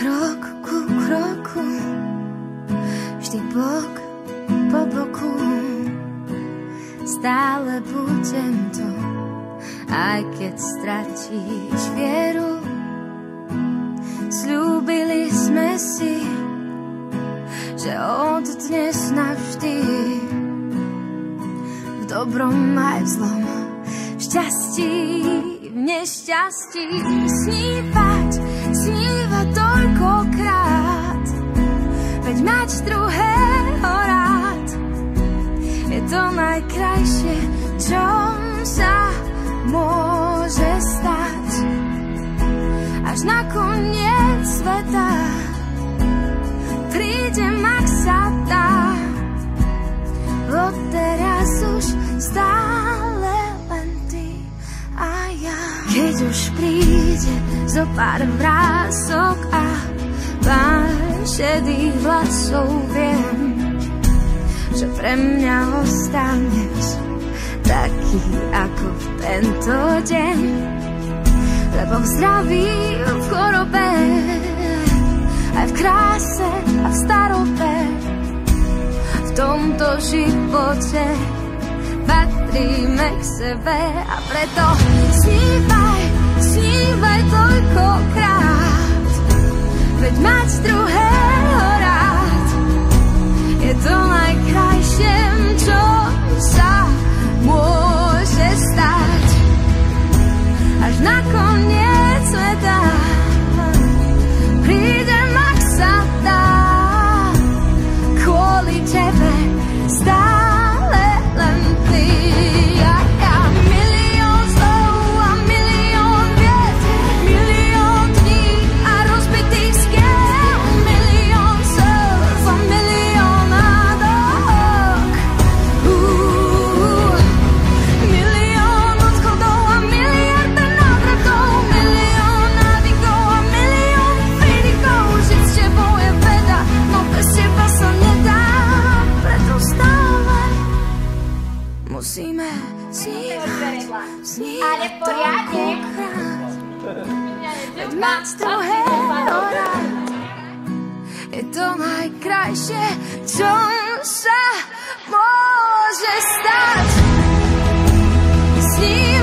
Krok ku kroku, vždy bok po boku, stále budem tu, aj keď stratíš vieru. Sľúbili sme si, že od dnes navždy, v dobrom aj v zlom, v šťastí, v nešťastí, snívať toľkokrát, veď mať druhého rád je to najkrajšie, čo sa môže stať. Až na koniec sveta prídem, ak sa dá, odteraz už stále len ty a ja. Keď už príde zo pár vrások a pár šedých vlasov, viem, že pre mňa ostaneš taký ako v tento deň, lebo v zdraví, v chorobe, aj v kráse a v starobe, v tomto živote patríme k sebe a preto snívaj toľkokrát, veď mať druhého rád je to najkrajšie, čo sa môže stať. Až na koniec sveta prídem, ak sa dá, kvôli tebe stále len ty a ja. Milión slov a milión viet, milión dní a rozbitých skiel, milión slov a milión nádok, milión odchodov a miliarda návratov, milión návykov a milión výdykov. Žiť s tebou je veda, no bez teba sa nedá, preto stále musíme snívať toľkokrát, veď mať druhého rád je to najkrajšie, čo sa môže stať.